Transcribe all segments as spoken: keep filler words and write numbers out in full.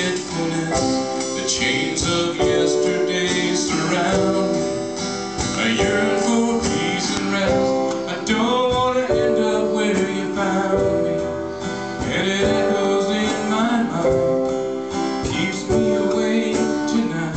forgetfulness. The chains of yesterday surround me. I yearn for peace and rest. I don't want to end up where you found me. And it echoes in my mind, keeps me awake tonight.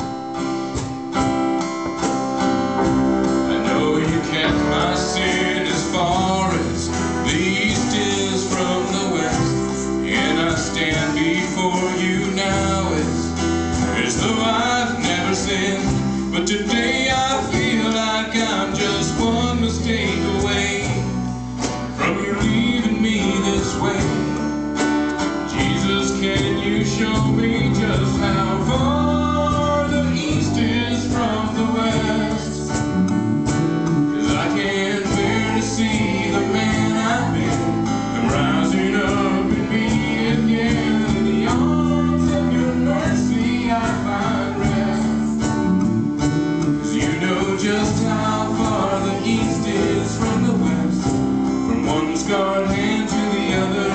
I know you kept my sin as far as the east is from the west, and I stand before you now as, as though I've never sinned. But today I feel like I'm just one mistake away from you leaving me this way. Jesus, can you show me just how far the east is from the west? 'Cause I can't bear to see the man I've been come rising up in me again. In the arms of your mercy I find rest. 'Cause you know just how far the east is from the west, from one's gone hand to the other.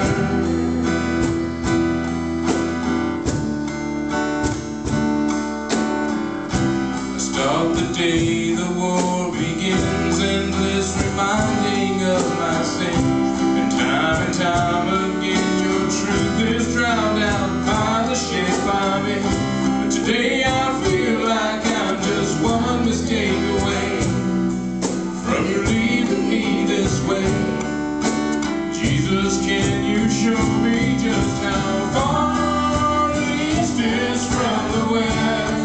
Stop the day the war begins, endless reminding of my sin. And time and time again your truth is drowned out by the shape I'm in. But today I feel like I'm just one mistake away from you leaving me this way. Jesus, can you show me just how far the east is from the west?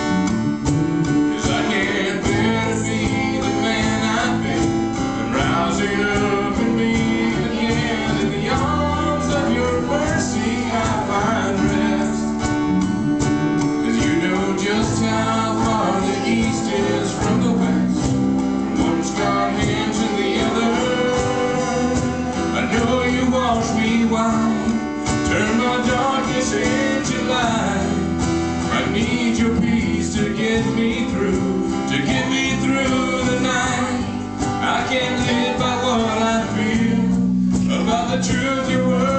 Up in me again. In the arms of your mercy I find rest. 'Cause you know just how far the east is from the west, from one's gone hand to the other. I know you wash me white, turn my darkness into light. I need your peace to get me through, to get me through the night. I can't live by what I feel, about the truth your word